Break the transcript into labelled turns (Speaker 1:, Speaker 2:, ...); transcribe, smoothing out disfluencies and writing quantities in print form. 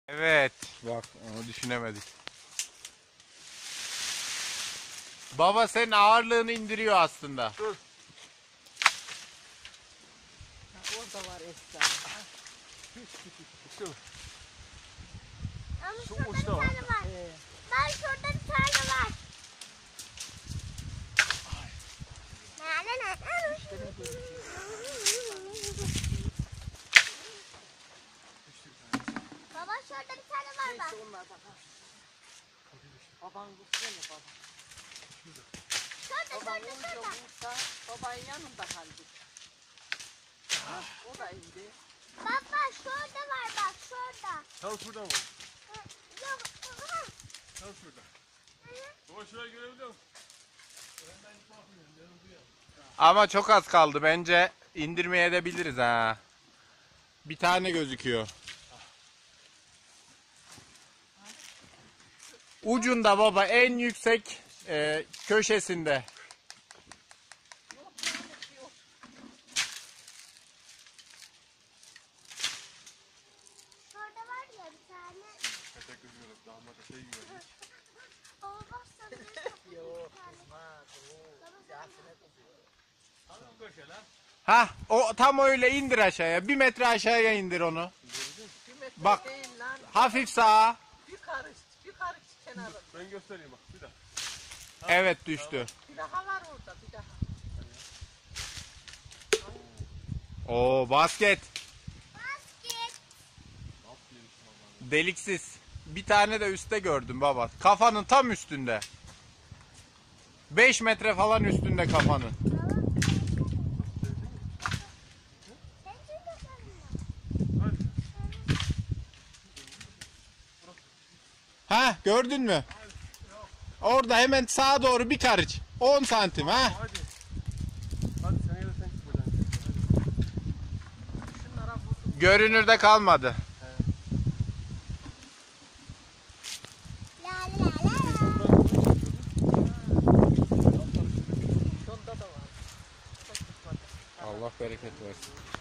Speaker 1: Evet. Bak onu düşünemedik. Baba senin ağırlığını indiriyor aslında.
Speaker 2: Dur.
Speaker 3: Orada var Esra.
Speaker 2: Şu.
Speaker 4: Ama
Speaker 2: Şu
Speaker 4: şurada bir
Speaker 2: uçta var.
Speaker 4: tane var. Ben şurada bir tane var. Baba şurada bir tane var bak.
Speaker 3: Neyse onlar da var. Baban kusuyor mu baba?
Speaker 4: Şurada
Speaker 3: Baban
Speaker 4: şurada
Speaker 3: önce
Speaker 4: şurada.
Speaker 3: vursa babanın yanında halbuki. Ha, o da indi.
Speaker 4: Baba şurada var bak şurada.
Speaker 2: Tam şurada mı?
Speaker 4: Yok.
Speaker 2: Tam şurada. Baba şurayı görebiliyor musun?
Speaker 1: Ama çok az kaldı. Bence indirmeye de biliriz ha. Bir tane gözüküyor. Ucunda baba en yüksek köşesinde.
Speaker 3: Yok yani yok.
Speaker 4: Şurada var ya bir tane.
Speaker 2: Teşekkür ediyorum. Damada şey gibi.
Speaker 4: Baba bak sana.
Speaker 3: Yok kızma. Dur. Yasin'e kızıyor.
Speaker 2: Hangi köşe lan?
Speaker 1: Ha, o tam öyle indir aşağıya. 1 metre aşağıya indir onu.
Speaker 3: Bir metre
Speaker 1: Bak.
Speaker 3: değil lan.
Speaker 1: Hafif sağa.
Speaker 3: Bir karış kenara.
Speaker 2: Ben göstereyim bak bir daha.
Speaker 1: Evet düştü.
Speaker 3: Bir daha var orada bir daha.
Speaker 1: Oo basket.
Speaker 4: Basket.
Speaker 1: Deliksiz. Bir tane de üstte gördüm baba. Kafanın tam üstünde. 5 metre falan üstünde kafanın.
Speaker 4: Sen şurada kalma.
Speaker 2: Hadi.
Speaker 1: Ha gördün mü? Orada hemen sağa doğru bir karış. 10 santim ha.
Speaker 2: Hadi. Hadi sen ya da sen çıkacaksın.
Speaker 3: Şunlara vurdum.
Speaker 1: Görünürde kalmadı.
Speaker 4: La la la la.
Speaker 3: Şunda da var.
Speaker 1: Allah bereket versin.